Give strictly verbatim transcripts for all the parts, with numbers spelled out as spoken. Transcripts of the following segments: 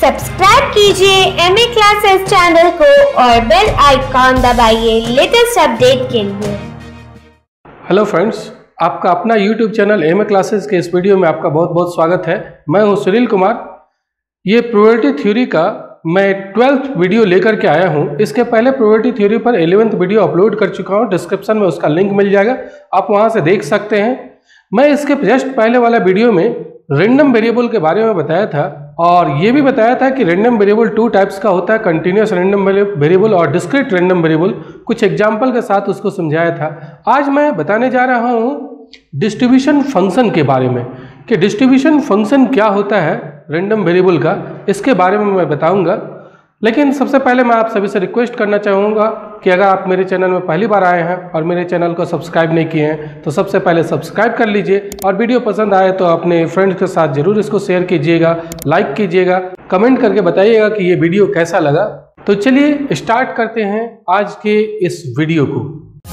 Subscribe कीजिए M A classes channel को और बेल आइकॉन दबाइए लेटेस्ट अपडेट के लिए। हेलो फ्रेंड्स, आपका अपना YouTube channel M A classes के इस वीडियो में आपका बहुत बहुत स्वागत है। मैं हूं सुनील कुमार। ये प्रोबेबिलिटी थ्योरी का मैं ट्वेल्थ वीडियो लेकर के आया हूं। इसके पहले प्रोबेबिलिटी थ्योरी पर इलेवेंथ वीडियो अपलोड कर चुका हूं, डिस्क्रिप्शन में उसका लिंक मिल जाएगा, आप वहां से देख सकते हैं। मैं इसके जस्ट पहले वाला वीडियो में रैंडम वेरिएबल के बारे में बताया था और ये भी बताया था कि रैंडम वेरिएबल टू टाइप्स का होता है, कंटिन्यूस रैंडम वेरिएबल और डिस्क्रीट रैंडम वेरिएबल। कुछ एग्जाम्पल के साथ उसको समझाया था। आज मैं बताने जा रहा हूँ डिस्ट्रीब्यूशन फंक्शन के बारे में कि डिस्ट्रीब्यूशन फंक्शन क्या होता है रैंडम वेरिएबल का, इसके बारे में मैं बताऊंगा। लेकिन सबसे पहले मैं आप सभी से रिक्वेस्ट करना चाहूँगा कि अगर आप मेरे चैनल में पहली बार आए हैं और मेरे चैनल को सब्सक्राइब नहीं किए हैं तो सबसे पहले सब्सक्राइब कर लीजिए और वीडियो पसंद आए तो अपने फ्रेंड्स के साथ ज़रूर इसको शेयर कीजिएगा, लाइक कीजिएगा, कमेंट करके बताइएगा कि ये वीडियो कैसा लगा। तो चलिए स्टार्ट करते हैं आज के इस वीडियो को।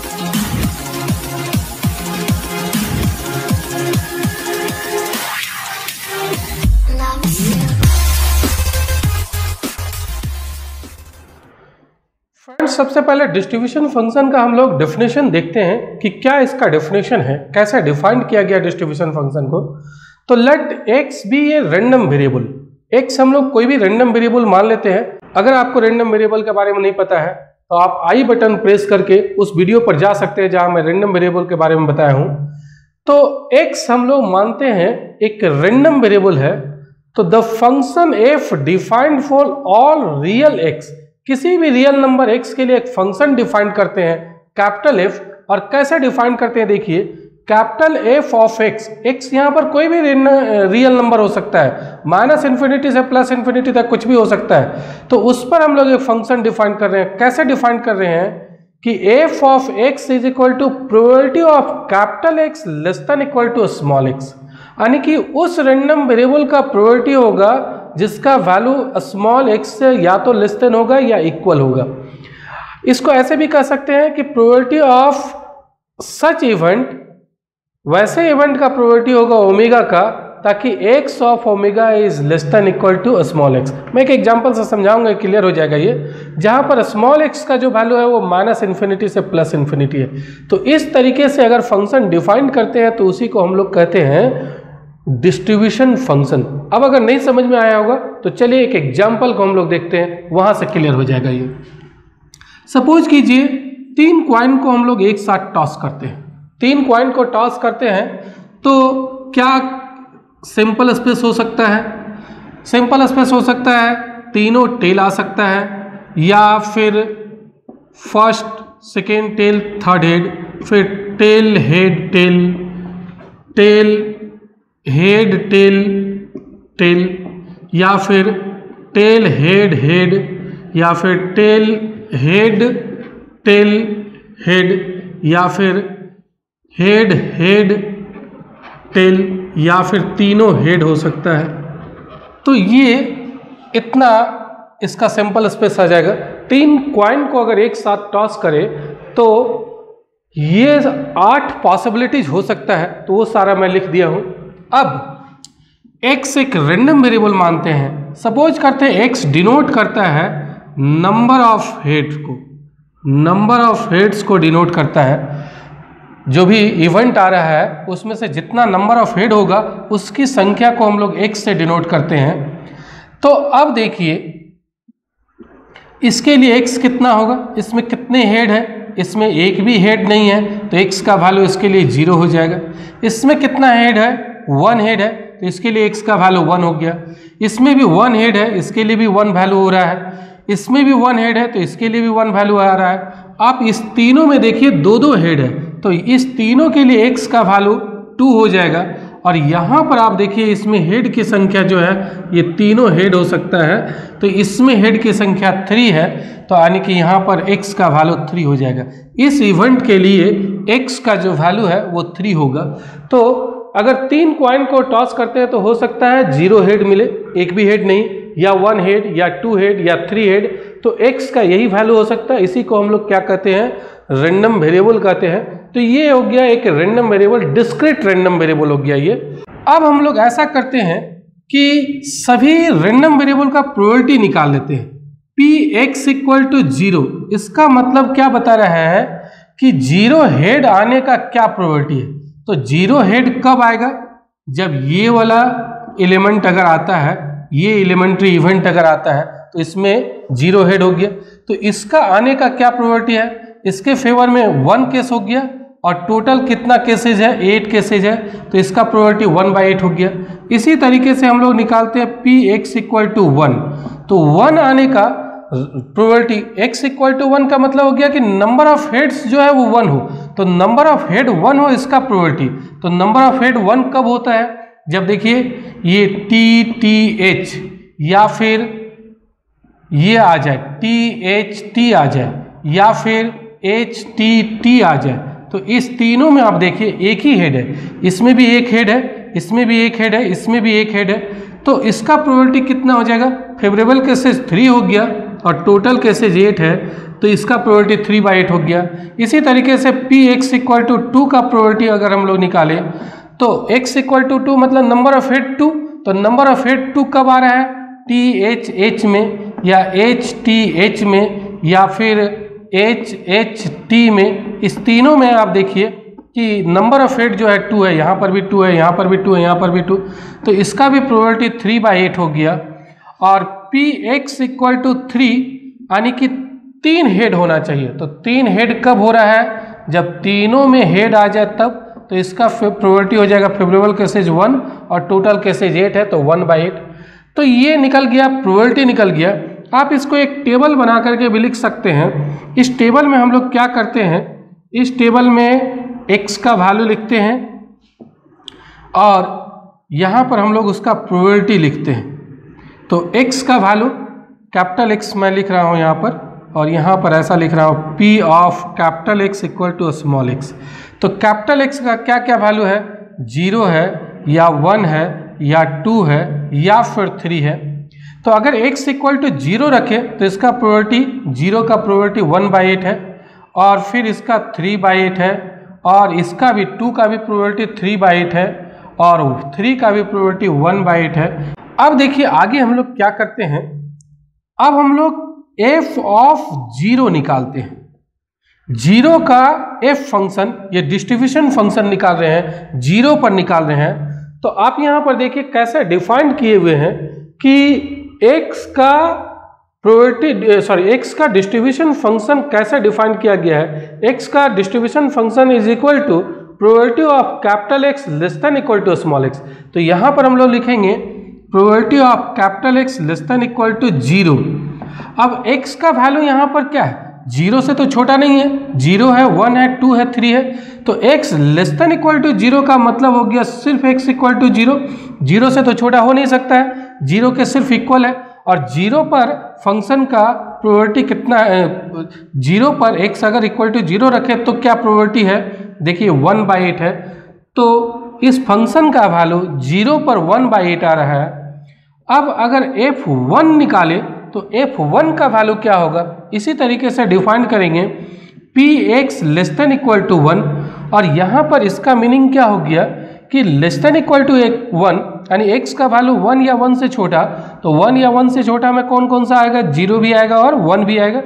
फ्रेंड्स, सबसे पहले डिस्ट्रीब्यूशन फंक्शन का हम लोग डेफिनेशन देखते हैं कि क्या इसका डेफिनेशन है, कैसे डिफाइन किया गया डिस्ट्रीब्यूशन फंक्शन को। तो let X be a random variable. X हम लोग कोई भी रैंडम वेरिएबल मान लेते हैं। अगर आपको रैंडम वेरिएबल के बारे में नहीं पता है तो आप आई बटन प्रेस करके उस वीडियो पर जा सकते हैं जहां मैं रैंडम वेरिएबल के बारे में बताया हूं। तो एक्स हम लोग मानते हैं एक रैंडम वेरिएबल है। तो the function F defined for all real X, किसी भी रियल नंबर x के लिए एक फंक्शन डिफाइन करते हैं कैपिटल F। और कैसे डिफाइन करते हैं देखिए, capital F of x, x यहाँ पर कोई भी रियल नंबर हो सकता है, माइनस इन्फिनिटी से प्लस इन्फिनिटी तक कुछ भी हो सकता है। तो उस पर हम लोग एक फंक्शन डिफाइन कर रहे हैं। कैसे डिफाइन कर रहे हैं कि f of x is equal to probability of capital X less than equal to small x, यानी कि उस रैंडम वेरिएबल का प्रोबेबिलिटी होगा जिसका वैल्यू स्मॉल x से या तो लेस देन होगा या इक्वल होगा। इसको ऐसे भी कह सकते हैं कि प्रोबेबिलिटी ऑफ सच इवेंट, वैसे इवेंट का प्रोबेबिलिटी होगा ओमेगा का, ताकि x of omega is less than equal to small x। मैं एक एग्जांपल से समझाऊंगा, क्लियर हो जाएगा ये। जहां पर स्मॉल x का जो वैल्यू है वो माइनस इन्फिनिटी से प्लस इन्फिनिटी है। तो इस तरीके से अगर फंक्शन डिफाइन करते हैं तो उसी को हम लोग कहते हैं डिस्ट्रीब्यूशन फंक्शन। अब अगर नहीं समझ में आया होगा तो चलिए एक एग्जांपल को हम लोग देखते हैं, वहां से क्लियर हो जाएगा ये। सपोज कीजिए तीन कॉइन को हम लोग एक साथ टॉस करते हैं। तीन कॉइन को टॉस करते हैं तो क्या सिंपल स्पेस हो सकता है? सिंपल स्पेस हो सकता है, तीनों टेल आ सकता है, या फिर first second tail third head, फिर tail head tail tail head tail tail, या फिर टेल हेड हेड, या फिर टेल हेड टेल हेड, या फिर हेड हेड टेल, या फिर तीनों हेड हो सकता है। तो ये इतना इसका सिंपल स्पेस आ जाएगा। तीन कॉइन को अगर एक साथ टॉस करें तो ये आठ पॉसिबिलिटीज हो सकता है, तो वो सारा मैं लिख दिया हूं। अब x एक रैंडम वेरिएबल मानते हैं। सपोज करते हैं x डिनोट करता है नंबर ऑफ हेड्स को, नंबर ऑफ हेड्स को डिनोट करता है। जो भी इवेंट आ रहा है उसमें से जितना नंबर ऑफ हेड होगा उसकी संख्या को हम लोग x से डिनोट करते हैं। तो अब देखिए इसके लिए x कितना होगा, इसमें कितने हेड है, इसमें एक भी हेड नहीं है तो x का वैल्यू इसके लिए जीरो हो जाएगा। इसमें कितना हेड है, वन हेड है, तो इसके लिए x का वैल्यू वन हो गया। इसमें भी वन हेड है, इसके लिए भी वन वैल्यू हो रहा है। इसमें भी वन हेड है तो इसके लिए भी वन वैल्यू आ रहा है। आप इस तीनों में देखिए दो दो हेड है, तो इस तीनों के लिए x का वैल्यू टू हो जाएगा। और यहाँ पर आप देखिए इसमें हेड की संख्या जो है ये तीनों हेड हो सकता है, तो इसमें हेड की संख्या थ्री है, तो यानी कि यहाँ पर x का वैल्यू थ्री हो जाएगा। इस इवेंट के लिए x का जो वैल्यू है वो थ्री होगा। तो अगर तीन कॉइन को टॉस करते हैं तो हो सकता है जीरो हेड मिले, एक भी हेड नहीं, या वन हेड, या टू हेड, या थ्री हेड। तो x का यही वैल्यू हो सकता है। इसी को हम लोग क्या कहते हैं, रैंडम वेरिएबल कहते हैं। तो ये हो गया एक random variable, discrete random variable हो गया ये। अब हम लोग ऐसा करते हैं कि सभी रैंडम वेरिएबल का प्रोबेबिलिटी निकाल लेते हैं। P X equal to zero, इसका मतलब क्या बता रहा है कि जीरो हेड आने का क्या प्रोबेबिलिटी है। तो जीरो हेड कब आएगा, जब ये वाला एलिमेंट अगर आता है, ये एलिमेंट्री इवेंट अगर आता है तो इसमें जीरो हेड हो गया। तो इसका आने का क्या प्रोबेबिलिटी है, इसके फेवर में वन केस हो गया और टोटल कितना केसेज है, एट केसेज है, तो इसका प्रोबेबिलिटी वन बाई एट हो गया। इसी तरीके से हम लोग निकालते हैं P X equal to one, तो वन आने का probability X equal to one का मतलब हो गया कि नंबर ऑफ हेड्स जो है वो वन हो, तो नंबर ऑफ हेड वन हो इसका प्रोबेबिलिटी। तो नंबर ऑफ हेड वन कब होता है, जब देखिए ये टी टी एच या फिर ये आ जाए टी एच टी आ जाए या फिर एच टी टी आ जाए, तो इस तीनों में आप देखिए एक ही हेड है, इसमें भी एक हेड है, इसमें भी एक हेड है, इसमें भी एक हेड है, तो इसका प्रोबेबिलिटी कितना हो जाएगा, फेवरेबल केसेज थ्री हो गया और टोटल केसेज एट है, तो इसका प्रोबेबिलिटी थ्री बाई एट हो गया। इसी तरीके से P X equal to two का प्रोबेबिलिटी अगर हम लोग निकालें तो x इक्वल टू टू मतलब नंबर ऑफ हेड टू, तो नंबर ऑफ हेड टू कब आ रहा है, टी एच एच में या एच टी एच में या फिर एच एच टी में, इस तीनों में आप देखिए कि नंबर ऑफ हेड जो है टू है, यहाँ पर भी टू है, यहाँ पर भी टू है, यहाँ पर भी टू, तो इसका भी प्रोबेबिलिटी थ्री बाई एट हो गया। और P X equal to three यानी कि तीन हेड होना चाहिए, तो तीन हेड कब हो रहा है, जब तीनों में हेड आ जाए तब, तो इसका प्रोबेबिलिटी हो जाएगा फेवरेबल केसेज वन और टोटल केसेज एट है, तो वन बाई एट। तो ये निकल गया, प्रोबेबिलिटी निकल गया। आप इसको एक टेबल बना करके भी लिख सकते हैं। इस टेबल में हम लोग क्या करते हैं, इस टेबल में x का वैल्यू लिखते हैं और यहाँ पर हम लोग उसका प्रोबेबिलिटी लिखते हैं। तो x का वैल्यू कैपिटल X मैं लिख रहा हूँ यहाँ पर, और यहाँ पर ऐसा लिख रहा हूँ P of capital X equal to small x। तो कैपिटल X का क्या क्या वैल्यू है, जीरो है या वन है या टू है या फिर थ्री है। तो अगर x इक्वल टू जीरो रखे तो इसका प्रोबेबिलिटी जीरो का प्रोबेबिलिटी वन बाई एट है, और फिर इसका थ्री बाई एट है, और इसका भी टू का भी प्रोबेबिलिटी थ्री बाई एट है, और थ्री का भी प्रोबेबिलिटी वन बाई एट है। अब देखिए आगे हम लोग क्या करते हैं, अब हम लोग f ऑफ जीरो निकालते हैं। जीरो का f फंक्शन, ये डिस्ट्रीब्यूशन फंक्शन निकाल रहे हैं, जीरो पर निकाल रहे हैं। तो आप यहाँ पर देखिए कैसे डिफाइन किए हुए हैं कि x का प्रोबेबिलिटी सॉरी x का डिस्ट्रीब्यूशन फंक्शन कैसे डिफाइन किया गया है। x का distribution function is equal to probability of capital X less than equal to small x। तो यहाँ पर हम लोग लिखेंगे probability of capital X less than equal to zero. अब x का वैल्यू यहाँ पर क्या है, जीरो से तो छोटा नहीं है, जीरो है, वन है, टू है, थ्री है, तो x less than equal to zero का मतलब हो गया सिर्फ x equal to zero. Zero से तो छोटा हो नहीं सकता है, जीरो के सिर्फ इक्वल है, और जीरो पर फंक्शन का प्रोबेबिलिटी कितना है, जीरो पर x अगर इक्वल टू जीरो रखे तो क्या प्रोबेबिलिटी है, देखिए वन बाई एट है। तो इस फंक्शन का वैल्यू जीरो पर वन बाई एट आ रहा है। अब अगर एफ वन निकाले तो एफ वन का वैल्यू क्या होगा, इसी तरीके से डिफाइन करेंगे P X less than equal to one, और यहाँ पर इसका मीनिंग क्या हो गया कि लेस देन इक्वल टू एक वन, यानी x का वैल्यू वन या वन से छोटा, तो वन या वन से छोटा में कौन कौन सा आएगा, जीरो भी आएगा और वन भी आएगा।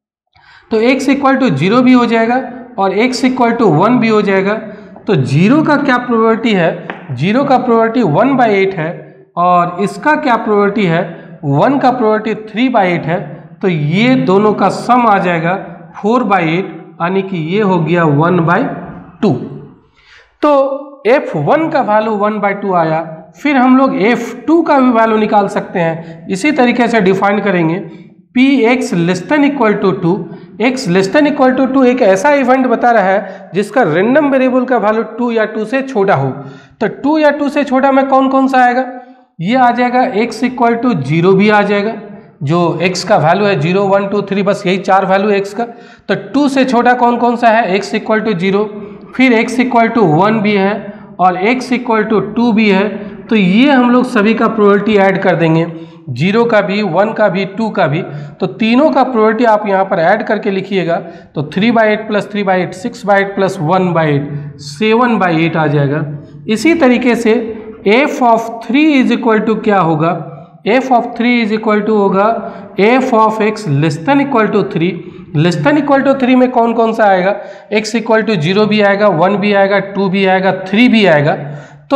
तो x इक्वल टू जीरो भी हो जाएगा और x इक्वल टू वन भी हो जाएगा। तो जीरो का क्या प्रोबेबिलिटी है, जीरो का प्रोबेबिलिटी वन बाई एट है, और इसका क्या प्रोबेबिलिटी है, वन का प्रोबेबिलिटी थ्री बाई एट है। तो ये दोनों का सम आ जाएगा फोर बाई एट, यानी कि ये हो गया वन बाई टू। तो एफ वन का वैल्यू वन बाई टू आया। फिर हम लोग एफ टू का भी वैल्यू निकाल सकते हैं, इसी तरीके से डिफाइन करेंगे P X less than equal to two. X less than equal to two एक ऐसा इवेंट बता रहा है जिसका रेंडम वेरिएबल का वैल्यू टू या टू से छोटा हो। तो टू या टू से छोटा में कौन कौन सा आएगा, ये आ जाएगा एक्स इक्वल टू जीरो भी आ जाएगा, जो x का वैल्यू है जीरो वन टू थ्री, बस यही चार वैल्यू x का। तो टू से छोटा कौन कौन सा है, x इक्वल टू जीरो, फिर x इक्वल टू वन भी है और x इक्वल टू टू भी है। तो ये हम लोग सभी का प्रोबेबिलिटी ऐड कर देंगे, जीरो का भी, वन का भी, टू का भी। तो तीनों का प्रोबेबिलिटी आप यहाँ पर ऐड करके लिखिएगा, तो three by eight plus three by eight, six by eight plus one by eight, seven by eight आ जाएगा। इसी तरीके से F of three is equal to क्या होगा, F of three is equal to होगा F of X less than equal to three. Less than equal to three में कौन कौन सा आएगा, एक्स इक्वल टू जीरो भी आएगा, वन भी आएगा, टू भी आएगा, थ्री भी आएगा। तो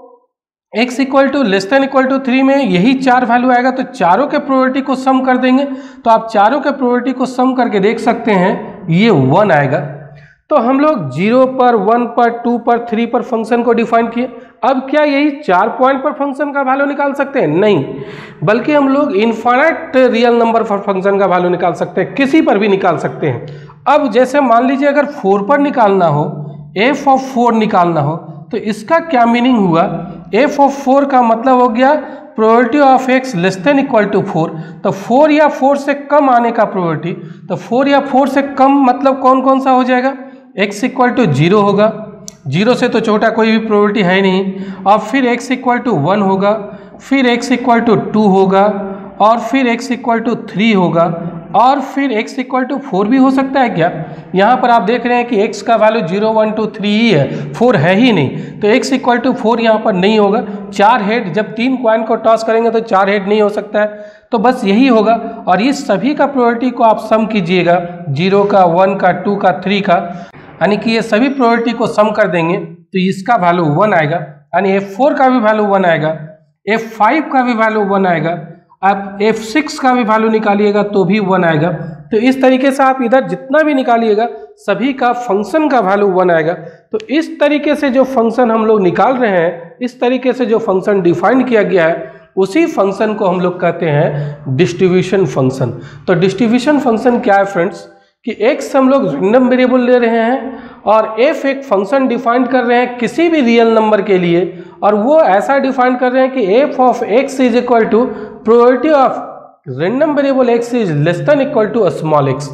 x equal to less than equal to three में यही चार वैल्यू आएगा, तो चारों के प्रोबेबिलिटी को सम कर देंगे। तो आप चारों के प्रोबेबिलिटी को सम करके देख सकते हैं ये वन आएगा। तो हम लोग जीरो पर, वन पर, टू पर, थ्री पर फंक्शन को डिफाइन किए। अब क्या यही चार पॉइंट पर फंक्शन का वैल्यू निकाल सकते हैं? नहीं, बल्कि हम लोग इनफाइनाइट रियल नंबर पर फंक्शन का वैल्यू निकाल सकते हैं, किसी पर भी निकाल सकते हैं। अब जैसे मान लीजिए अगर फोर पर निकालना हो, एफ ऑफ फोर निकालना हो, तो इसका क्या मीनिंग हुआ, एफ ऑफ फोर का मतलब हो गया probability of X less than equal to four. तो फोर या फोर से कम आने का प्रोबेबिलिटी, तो फोर या फोर से कम मतलब कौन कौन सा हो जाएगा, x इक्वल टू जीरो होगा, जीरो से तो छोटा कोई भी प्रोबेबिलिटी है नहीं, और फिर x इक्वल टू वन होगा, फिर x इक्वल टू टू होगा, और फिर x इक्वल टू थ्री होगा, और फिर x इक्वल टू फोर भी हो सकता है क्या? यहाँ पर आप देख रहे हैं कि x का value zero one two three ही है, फोर है ही नहीं, तो x इक्वल टू फोर यहाँ पर नहीं होगा। चार हेड, जब तीन कॉइन को टॉस करेंगे तो चार हेड नहीं हो सकता है, तो बस यही होगा। और ये सभी का प्रोबेबिलिटी को आप सम कीजिएगा, जीरो का, वन का, टू का, थ्री का, यानी कि ये सभी प्रोबेबिलिटी को सम कर देंगे तो इसका वैल्यू वन आएगा, यानी एफ फोर का भी वैल्यू वन आएगा, एफ फाइव का भी वैल्यू वन आएगा, आप एफ सिक्स का भी वैल्यू निकालिएगा तो भी वन आएगा। तो इस तरीके से आप इधर जितना भी निकालिएगा सभी का फंक्शन का वैल्यू वन आएगा। तो इस तरीके से जो फंक्शन हम लोग निकाल रहे हैं, इस तरीके से जो फंक्शन डिफाइन किया गया है, उसी फंक्शन को हम लोग कहते हैं डिस्ट्रीब्यूशन फंक्शन। तो डिस्ट्रीब्यूशन फंक्शन क्या है फ्रेंड्स, कि x हम लोग रैंडम वेरिएबल ले रहे हैं और f एक फंक्शन डिफाइन कर रहे हैं किसी भी रियल नंबर के लिए, और वो ऐसा डिफाइन कर रहे हैं कि f of x is equal to probability of random variable x is less than equal to small x।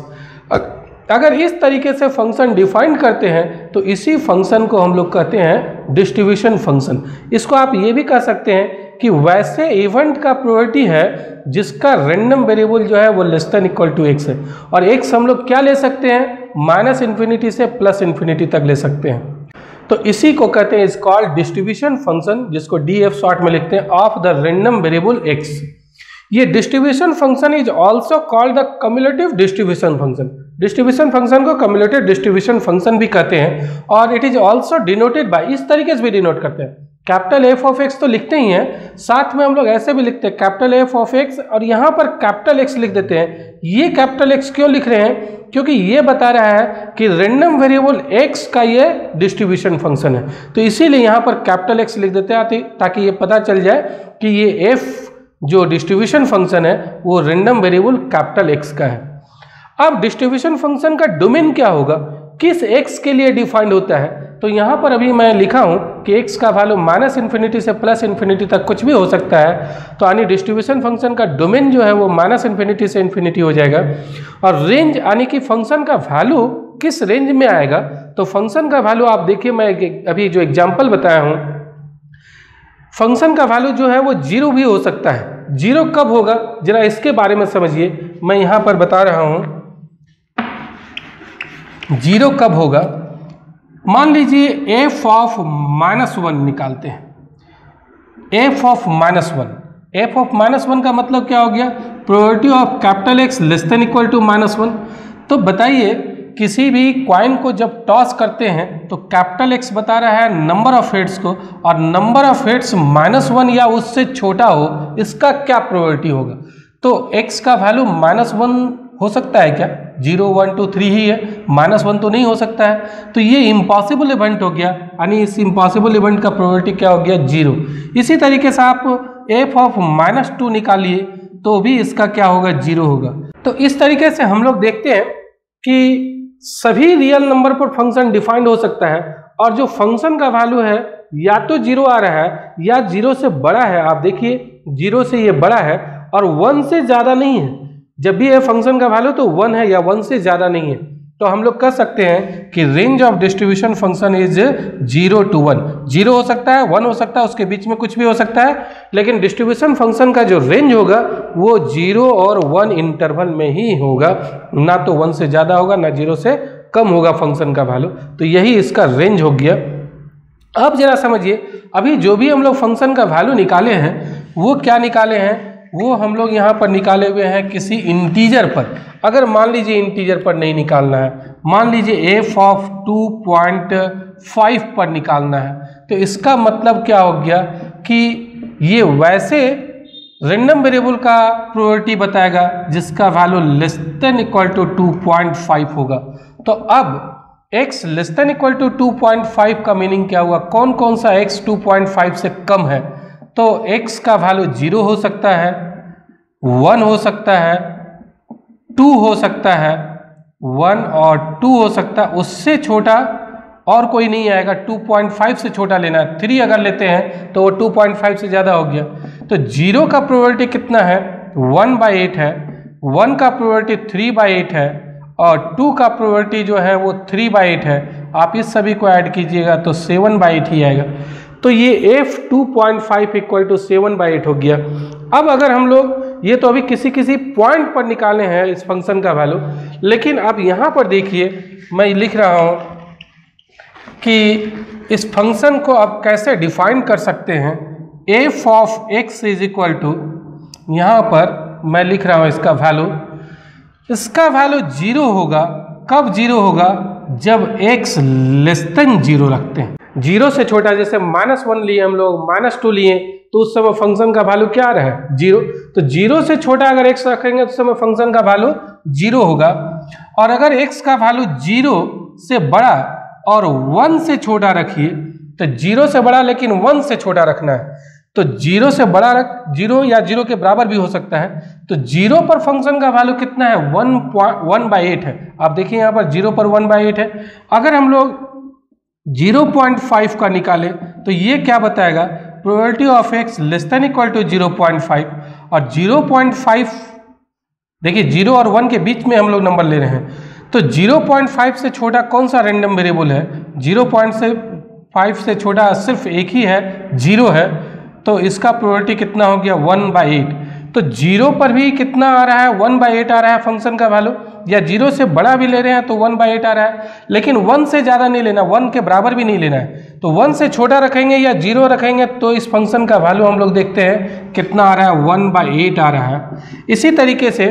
अगर इस तरीके से फंक्शन डिफाइन करते हैं तो इसी फंक्शन को हम लोग कहते हैं डिस्ट्रीब्यूशन फंक्शन। इसको आप ये भी कह सकते हैं कि वैसे इवेंट का प्रोबेबिलिटी है जिसका रैंडम वेरिएबल जो है वो less than equal to X है, और एक्स हम लोग क्या ले सकते हैं, माइनस इन्फिनिटी से प्लस इन्फिनिटी तक ले सकते हैं। तो इसी को कहते हैं इज कॉल्ड डिस्ट्रीब्यूशन फंक्शन, जिसको डी एफ शॉर्ट में लिखते हैं, of the random variable X. ये distribution function is also called the cumulative distribution function. Distribution function को कम्युलेटिव डिस्ट्रीब्यूशन फंक्शन भी कहते हैं, और it is also denoted by, इस तरीके से भी डिनोट करते हैं, कैपिटल एफ ऑफ एक्स तो लिखते ही हैं, साथ में हम लोग ऐसे भी लिखते हैं कैपिटल एफ ऑफ एक्स, और यहाँ पर कैपिटल एक्स लिख देते हैं। ये कैपिटल एक्स क्यों लिख रहे हैं, क्योंकि ये बता रहा है कि रैंडम वेरिएबल एक्स का ये डिस्ट्रीब्यूशन फंक्शन है, तो इसीलिए यहाँ पर कैपिटल एक्स लिख देते हैं ताकि ये पता चल जाए कि ये एफ जो डिस्ट्रीब्यूशन फंक्शन है वो रैंडम वेरिएबल कैपिटल एक्स का है। अब डिस्ट्रीब्यूशन फंक्शन का डोमेन क्या होगा, किस एक्स के लिए डिफाइंड होता है, तो यहाँ पर अभी मैं लिखा हूँ कि एक्स का वैल्यू माइनस इन्फिनिटी से प्लस इन्फिनिटी तक कुछ भी हो सकता है, तो यानी डिस्ट्रीब्यूशन फंक्शन का डोमेन जो है वो माइनस इन्फिनिटी से इन्फिनिटी हो जाएगा। और रेंज यानी कि फंक्शन का वैल्यू किस रेंज में आएगा, तो फंक्शन का वैल्यू आप देखिए, मैं अभी जो एग्जाम्पल बताया हूँ, फंक्शन का वैल्यू जो है वो जीरो भी हो सकता है। जीरो कब होगा जरा इसके बारे में समझिए, मैं यहाँ पर बता रहा हूँ जीरो कब होगा। मान लीजिए एफ ऑफ माइनस वन निकालते हैं, F of minus one, F of minus one का मतलब क्या हो गया, probability of capital X less than equal to minus one. तो बताइए किसी भी क्वाइन को जब टॉस करते हैं तो कैपिटल एक्स बता रहा है नंबर ऑफ हेड्स को, और number of heads minus one या उससे छोटा हो, इसका क्या प्रोबेबिलिटी होगा। तो एक्स का वैल्यू माइनस वन हो सकता है क्या, जीरो वन टू थ्री ही है, माइनस वन तो नहीं हो सकता है, तो ये इम्पॉसिबल इवेंट हो गया, यानी इस इम्पॉसिबल इवेंट का प्रोबेबिलिटी क्या हो गया, जीरो। इसी तरीके से आप एफ ऑफ माइनस टू निकालिए तो भी इसका क्या होगा, जीरो होगा। तो इस तरीके से हम लोग देखते हैं कि सभी रियल नंबर पर फंक्शन डिफाइंड हो सकता है, और जो फंक्शन का वैल्यू है या तो जीरो आ रहा है या जीरो से बड़ा है। आप देखिए जीरो से ये बड़ा है और वन से ज्यादा नहीं है, जब भी ये फंक्शन का वैल्यू तो वन है या वन से ज्यादा नहीं है, तो हम लोग कह सकते हैं कि range of distribution function is zero to one. Zero हो सकता है, वन हो सकता है, उसके बीच में कुछ भी हो सकता है, लेकिन डिस्ट्रीब्यूशन फंक्शन का जो रेंज होगा वो जीरो और वन इंटरवल में ही होगा, ना तो वन से ज्यादा होगा ना जीरो से कम होगा फंक्शन का वैल्यू। तो यही इसका रेंज हो गया। अब जरा समझिए, अभी जो भी हम लोग फंक्शन का वैल्यू निकाले हैं वो क्या निकाले हैं, वो हम लोग यहाँ पर निकाले हुए हैं किसी इंटीजर पर। अगर मान लीजिए इंटीजर पर नहीं निकालना है, मान लीजिए F of two point five पर निकालना है, तो इसका मतलब क्या हो गया कि ये वैसे रैंडम वेरिएबल का प्रोबेबिलिटी बताएगा जिसका value less than equal to two point five होगा। तो अब x less than equal to two point five का मीनिंग क्या हुआ, कौन कौन सा x टू पॉइंट फाइव से कम है, तो x का वैल्यू जीरो हो सकता है, वन हो सकता है, टू हो सकता है, वन और टू हो सकता है, उससे छोटा और कोई नहीं आएगा। टू पॉइंट फाइव से छोटा लेना है, थ्री अगर लेते हैं तो वो टू पॉइंट फाइव से ज़्यादा हो गया। तो जीरो का प्रोबेबिलिटी कितना है, वन बाई एट है, वन का प्रोबेबिलिटी थ्री बाई एट है और टू का प्रोबेबिलिटी जो है वो थ्री बाई एट है। आप इस सभी को ऐड कीजिएगा तो सेवन बाई एट ही आएगा। तो ये F two point five equal to seven by eight हो गया। अब अगर हम लोग ये तो अभी किसी किसी पॉइंट पर निकाले हैं इस फंक्शन का वैल्यू, लेकिन अब यहाँ पर देखिए मैं लिख रहा हूँ कि इस फंक्शन को आप कैसे डिफाइन कर सकते हैं। F of X is equal to, यहाँ पर मैं लिख रहा हूँ इसका वैल्यू, इसका वैल्यू जीरो होगा। कब जीरो होगा, जब x लेस देन जीरो रखते हैं। जीरो से छोटा, जैसे माइनस वन लिए हम लोग, माइनस टू लिए, तो उस समय फंक्शन का वैल्यू क्या रहा है, जीरो। तो जीरो से छोटा अगर x रखेंगे तो उस समय फंक्शन का वैल्यू जीरो होगा। और अगर x का वैल्यू जीरो से बड़ा और वन से छोटा रखिए, तो जीरो से बड़ा लेकिन वन से छोटा रखना है। तो जीरो से बड़ा रख, जीरो या जीरो के बराबर भी हो सकता है। तो जीरो पर फंक्शन का वैल्यू कितना है, वन वन बाई एट है। आप देखिए यहाँ पर जीरो पर वन बाई एट है। अगर हम लोग जीरो पॉइंट फाइव का निकाले तो ये क्या बताएगा, probability of X less than equal to zero point five. और जीरो पॉइंट फाइव देखिए जीरो और वन के बीच में हम लोग नंबर ले रहे हैं, तो जीरो पॉइंट फाइव से छोटा कौन सा रैंडम वेरिएबल है, जीरो पॉइंट फाइव से छोटा सिर्फ एक ही है, जीरो है। तो इसका प्रोबेबिलिटी कितना हो गया, वन बाई एट। तो जीरो पर भी कितना आ रहा है, वन बाई एट आ रहा है फंक्शन का वैल्यू, या जीरो से बड़ा भी ले रहे हैं तो वन बाई एट आ रहा है। लेकिन वन से ज़्यादा नहीं लेना, वन के बराबर भी नहीं लेना है। तो वन से छोटा रखेंगे या जीरो रखेंगे तो इस फंक्शन का वैल्यू हम लोग देखते हैं कितना आ रहा है, वन बाई एट आ रहा है। इसी तरीके से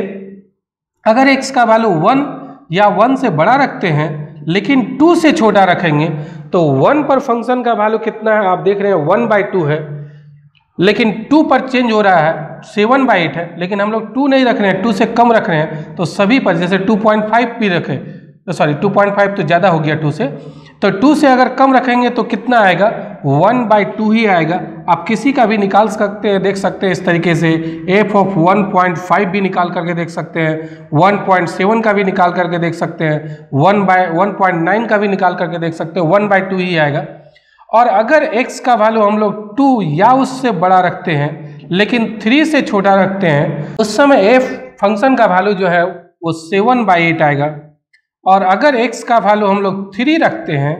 अगर एक्स का वैल्यू वन या वन से बड़ा रखते हैं लेकिन टू से छोटा रखेंगे तो वन पर फंक्शन का वैल्यू कितना है, आप देख रहे हैं वन बाई टू है, लेकिन टू पर चेंज हो रहा है, सेवन बाई एट है, लेकिन हम लोग टू नहीं रख रहे हैं, टू से कम रख रहे हैं। तो सभी पर जैसे टू पॉइंट फाइव भी रखे, तो सॉरी टू पॉइंट फाइव तो ज़्यादा हो गया टू से, तो टू से अगर कम रखेंगे तो कितना आएगा, वन बाई टू ही आएगा। आप किसी का भी निकाल सकते हैं, देख सकते हैं इस तरीके से, F of one point five भी निकाल करके देख सकते हैं, वन पॉइंट सेवन का भी निकाल करके देख सकते हैं, one by one point nine का भी निकाल करके देख सकते हैं, वन बाई टू ही आएगा। और अगर x का वैल्यू हम लोग टू या उससे बड़ा रखते हैं लेकिन थ्री से छोटा रखते हैं, उस समय f फंक्शन का वैल्यू जो है वो सेवन बाई एट आएगा। और अगर x का वैल्यू हम लोग थ्री रखते हैं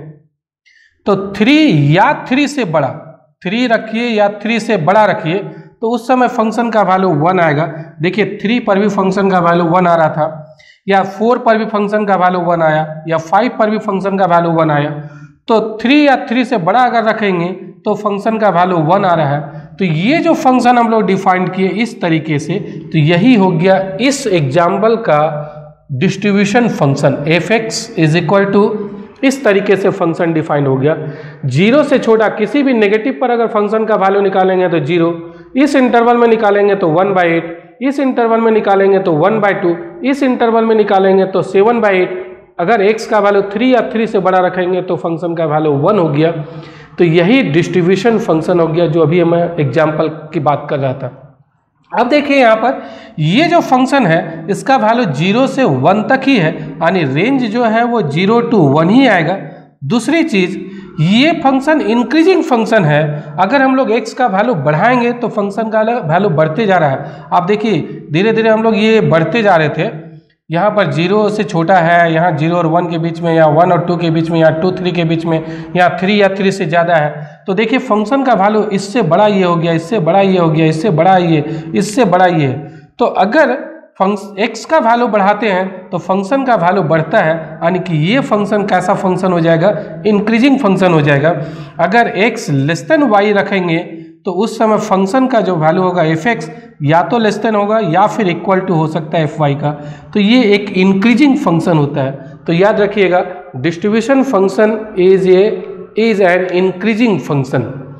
तो थ्री या थ्री से बड़ा, थ्री रखिए या थ्री से बड़ा रखिए, तो उस समय फंक्शन का वैल्यू वन आएगा। देखिए थ्री पर भी फंक्शन का वैल्यू वन आ रहा था, या फोर पर भी फंक्शन का वैल्यू वन आया, या फाइव पर भी फंक्शन का वैल्यू वन आया। तो थ्री या थ्री से बड़ा अगर रखेंगे तो फंक्शन का वैल्यू वन आ रहा है। तो ये जो फंक्शन हम लोग डिफाइन किए इस तरीके से, तो यही हो गया इस एग्जाम्पल का distribution function. F X is equal to, इस तरीके से फंक्शन डिफाइंड हो गया। जीरो से छोटा किसी भी नेगेटिव पर अगर फंक्शन का वैल्यू निकालेंगे तो जीरो, इस इंटरवल में निकालेंगे तो वन बाई एट, इस इंटरवल में निकालेंगे तो वन बाई टू, इस इंटरवल में निकालेंगे तो सेवन बाई एट। अगर x का वैल्यू थ्री या थ्री से बड़ा रखेंगे तो फंक्शन का वैल्यू वन हो गया। तो यही डिस्ट्रीब्यूशन फंक्शन हो गया जो अभी मैं एग्जाम्पल की बात कर रहा था। अब देखिए यहाँ पर ये जो फंक्शन है इसका वैल्यू जीरो से वन तक ही है, यानी रेंज जो है वो जीरो टू वन ही आएगा। दूसरी चीज़, ये फंक्शन इंक्रीजिंग फंक्शन है। अगर हम लोग x का वैल्यू बढ़ाएंगे तो फंक्शन का वैल्यू बढ़ते जा रहा है। आप देखिए धीरे धीरे हम लोग ये बढ़ते जा रहे थे, यहाँ पर जीरो से छोटा है, यहाँ जीरो और वन के बीच में, या वन और टू के बीच में, या टू थ्री के बीच में, यहाँ थ्री या थ्री से ज़्यादा है। तो देखिए फंक्शन का वैल्यू इससे बड़ा ये हो गया, इससे बड़ा ये हो गया, इससे बड़ा ये, इससे बड़ा ये। तो अगर फंक्शन एक्स का वैल्यू बढ़ाते हैं तो फंक्शन का वैल्यू बढ़ता है, यानी कि ये फंक्शन कैसा फंक्शन हो जाएगा, इंक्रीजिंग फंक्शन हो जाएगा। अगर एक्स लेस देन वाई रखेंगे तो उस समय फंक्शन का जो वैल्यू होगा एफ एक्स या तो लेस देन होगा या फिर इक्वल टू हो सकता है एफ वाई का, तो ये एक इंक्रीजिंग फंक्शन होता है। तो याद रखिएगा distribution function is a is an increasing function.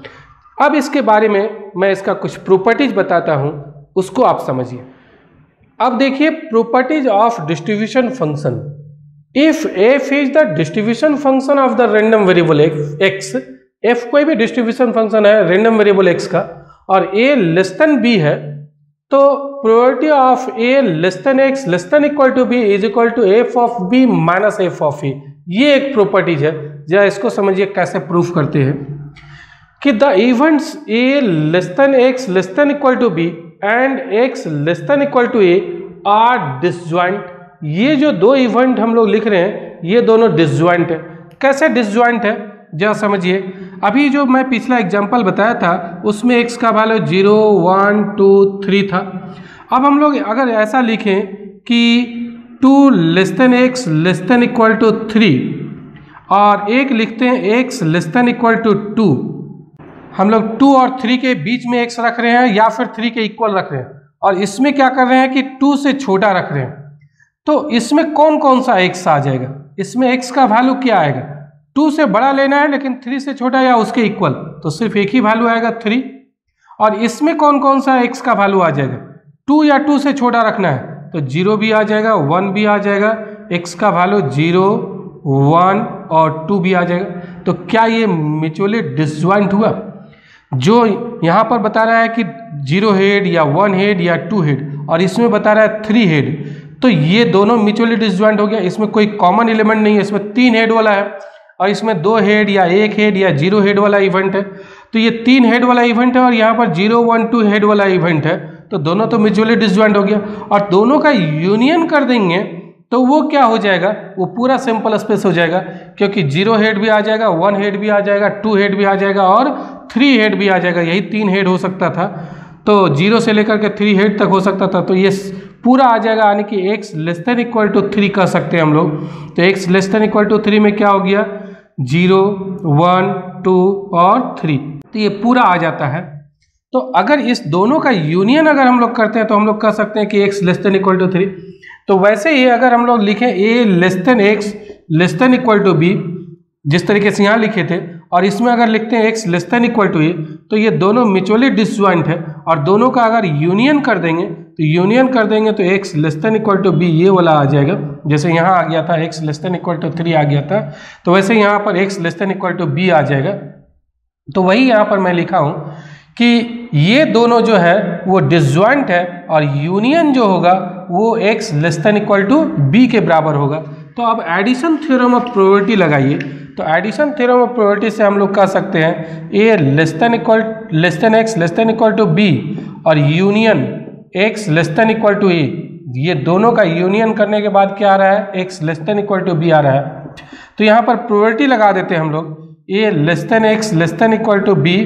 अब इसके बारे में मैं इसका कुछ प्रॉपर्टीज बताता हूँ, उसको आप समझिए। अब देखिए properties of distribution function. If F is the distribution function of the random variable X, F कोई भी डिस्ट्रीब्यूशन फंक्शन है रैंडम वेरिएबल एक्स का, और ए लेस देन बी है, तो probability of A less than X less than equal to B is equal to F of B minus F of A. ये एक properties है, जरा इसको समझिए कैसे प्रूफ करते हैं कि the events A less than X less than equal to B and X less than equal to A are disjoint. ये जो दो इवेंट हम लोग लिख रहे हैं ये दोनों डिसजॉइंट है। कैसे डिसजॉइंट है जरा समझिए। अभी जो मैं पिछला एग्जांपल बताया था उसमें एक्स का value zero one two three था। अब हम लोग अगर ऐसा लिखें कि two less than X less than equal to three और एक लिखते हैं X less than equal to two, हम लोग टू और थ्री के बीच में एक्स रख रहे हैं या फिर थ्री के इक्वल रख रहे हैं, और इसमें क्या कर रहे हैं कि टू से छोटा रख रहे हैं, तो इसमें कौन कौन सा एक्स आ जाएगा, इसमें एक्स का वैल्यू क्या आएगा, टू से बड़ा लेना है लेकिन थ्री से छोटा या उसके इक्वल, तो सिर्फ एक ही वैल्यू आएगा थ्री। और इसमें कौन कौन सा एक्स का वैल्यू आ जाएगा, टू या टू से छोटा रखना है तो जीरो भी आ जाएगा, वन भी आ जाएगा, एक्स का वैल्यू जीरो वन और टू भी आ जाएगा। तो क्या ये म्यूचुअली डिसजॉइंट हुआ? जो यहाँ पर बता रहा है कि जीरो हेड या वन हेड या टू हेड और इसमें बता रहा है थ्री हेड, तो ये दोनों म्यूचुअली डिसजॉइंट हो गया। इसमें कोई कॉमन एलिमेंट नहीं है, इसमें तीन हेड वाला है और इसमें दो हेड या एक हेड या जीरो हेड वाला इवेंट है, तो ये तीन हेड वाला इवेंट है और यहाँ पर जीरो वन टू हेड वाला इवेंट है, तो दोनों तो म्यूचुअली डिसजॉइंट हो गया। और दोनों का यूनियन कर देंगे तो वो क्या हो जाएगा, वो पूरा सिंपल स्पेस हो जाएगा, क्योंकि जीरो हेड भी आ जाएगा, वन हेड भी आ जाएगा, टू हेड भी आ जाएगा और थ्री हेड भी आ जाएगा। यही तीन हेड हो सकता था, तो जीरो से लेकर के थ्री हेड तक हो सकता था, तो ये पूरा आ जाएगा, यानी कि X less than equal to three कर सकते हैं हम लोग। तो X less than equal to three में क्या हो गया, जीरो वन टू और थ्री, तो ये पूरा आ जाता है। तो अगर इस दोनों का यूनियन अगर हम लोग करते हैं तो हम लोग कह सकते हैं कि X less than equal to three. तो वैसे ही अगर हम लोग लिखें A less than X less than equal to B, जिस तरीके से यहाँ लिखे थे, और इसमें अगर लिखते हैं X less than equal to A, तो ये दोनों म्यूचुअली डिसजॉइंट है और दोनों का अगर यूनियन कर देंगे तो यूनियन कर देंगे तो X less than equal to B ये वाला आ जाएगा। जैसे यहाँ आ गया था X less than equal to three आ गया था, तो वैसे यहाँ पर X less than equal to B आ जाएगा। तो वही यहाँ पर मैं लिखा हूँ कि ये दोनों जो है वो डिसजॉइंट है और यूनियन जो होगा वो X less than equal to B के बराबर होगा। तो अब एडिशन थ्योरम ऑफ प्रोबेबिलिटी लगाइए, तो एडिशन थ्योरम ऑफ प्रोबेबिलिटी से हम लोग कह सकते हैं A less than equal less than X less than equal to B और union X less than equal to A, ये दोनों का यूनियन करने के बाद क्या आ रहा है, X less than equal to B आ रहा है। तो यहाँ पर प्रोबेबिलिटी लगा देते हैं हम लोग, A less than X less than equal to B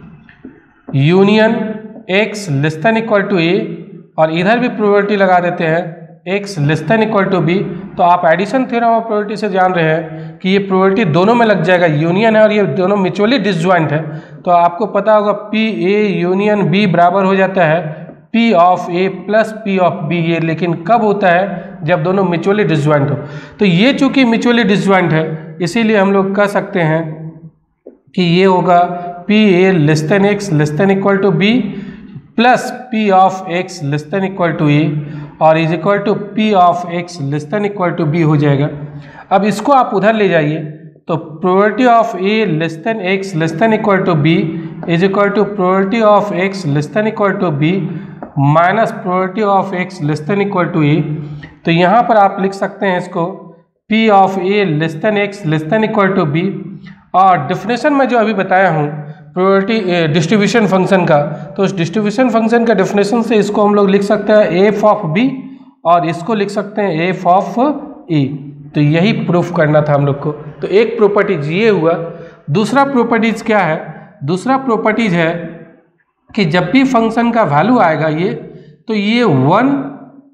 union X less than equal to A, और इधर भी प्रोबेबिलिटी लगा देते हैं X less than equal to B. तो आप एडिशन थ्योरम ऑफ प्रोबेबिलिटी से जान रहे हैं कि ये प्रोबेबिलिटी दोनों में लग जाएगा, यूनियन है और ये दोनों म्यूचुअली डिसजॉइंट है। तो आपको पता होगा पी ए यूनियन बी बराबर हो जाता है P of A plus P of B, ये लेकिन कब होता है, जब दोनों म्यूचुअली डिसजॉइंट हो। तो ये चूंकि म्यूचुअली डिसजॉइंट है इसीलिए हम लोग कह सकते हैं कि ये होगा P A less than X less than equal to B plus P of X less than equal to A और is equal to P of X less than equal to B हो जाएगा। अब इसको आप उधर ले जाइए, तो probability of A less than X less than equal to B is equal to probability of X less than equal to B minus probability of X less than equal to A. तो यहाँ पर आप लिख सकते हैं इसको P of A less than X less than equal to B, और definition में जो अभी बताया हूँ प्रोबेबिलिटी डिस्ट्रीब्यूशन फंक्शन का, तो उस डिस्ट्रीब्यूशन फंक्शन का डेफिनेशन से इसको हम लोग लिख सकते हैं एफ ऑफ बी और इसको लिख सकते हैं एफ ऑफ ए। तो यही प्रूफ करना था हम लोग को। तो एक प्रॉपर्टीज ये हुआ। दूसरा प्रॉपर्टीज क्या है, दूसरा प्रॉपर्टीज है कि जब भी फंक्शन का वैल्यू आएगा ये, तो ये वन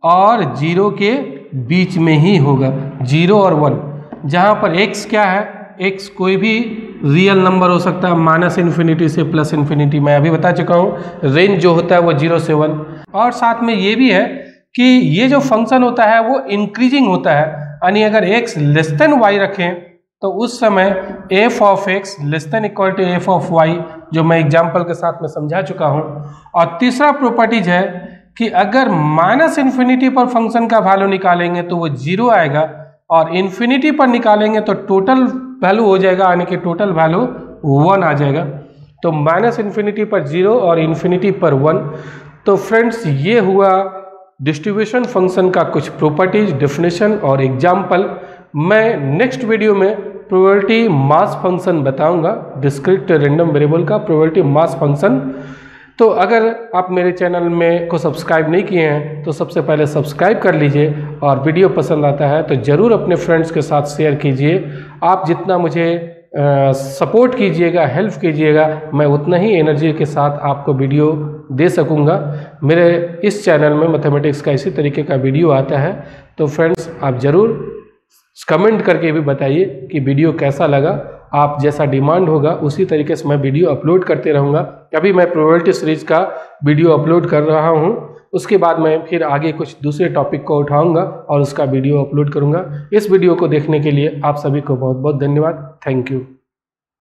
और जीरो के बीच में ही होगा, जीरो और वन। जहाँ पर x क्या है, x कोई भी रियल नंबर हो सकता है, माइनस इन्फिनिटी से प्लस इन्फिनिटी, मैं अभी बता चुका हूँ। रेंज जो होता है वो जीरो से वन। और साथ में ये भी है कि ये जो फंक्शन होता है वो इंक्रीजिंग होता है, यानी अगर x लेस देन वाई रखें तो उस समय F of X less than equal to F of Y, जो मैं एग्जाम्पल के साथ में समझा चुका हूँ। और तीसरा प्रॉपर्टीज है कि अगर माइनस इन्फिनिटी पर फंक्शन का वैल्यू निकालेंगे तो वो जीरो आएगा, और इन्फिनिटी पर निकालेंगे तो टोटल वैल्यू हो जाएगा, यानी कि टोटल वैल्यू वन आ जाएगा। तो माइनस इन्फिनिटी पर जीरो और इन्फिनिटी पर वन। तो फ्रेंड्स, ये हुआ डिस्ट्रीब्यूशन फंक्शन का कुछ प्रॉपर्टीज, डेफिनेशन और एग्जाम्पल। मैं नेक्स्ट वीडियो में प्रोबेबिलिटी मास फंक्शन बताऊंगा, डिस्क्रीट रैंडम वेरिएबल का प्रोबेबिलिटी मास फंक्शन। तो अगर आप मेरे चैनल में को सब्सक्राइब नहीं किए हैं तो सबसे पहले सब्सक्राइब कर लीजिए, और वीडियो पसंद आता है तो ज़रूर अपने फ्रेंड्स के साथ शेयर कीजिए। आप जितना मुझे सपोर्ट कीजिएगा, हेल्प कीजिएगा, मैं उतना ही एनर्जी के साथ आपको वीडियो दे सकूंगा। मेरे इस चैनल में मैथमेटिक्स का इसी तरीके का वीडियो आता है। तो फ्रेंड्स, आप ज़रूर कमेंट करके भी बताइए कि वीडियो कैसा लगा। आप जैसा डिमांड होगा उसी तरीके से मैं वीडियो अपलोड करते रहूँगा। अभी मैं प्रोबेबिलिटी सीरीज का वीडियो अपलोड कर रहा हूँ, उसके बाद मैं फिर आगे कुछ दूसरे टॉपिक को उठाऊंगा और उसका वीडियो अपलोड करूँगा। इस वीडियो को देखने के लिए आप सभी को बहुत बहुत धन्यवाद। Thank you.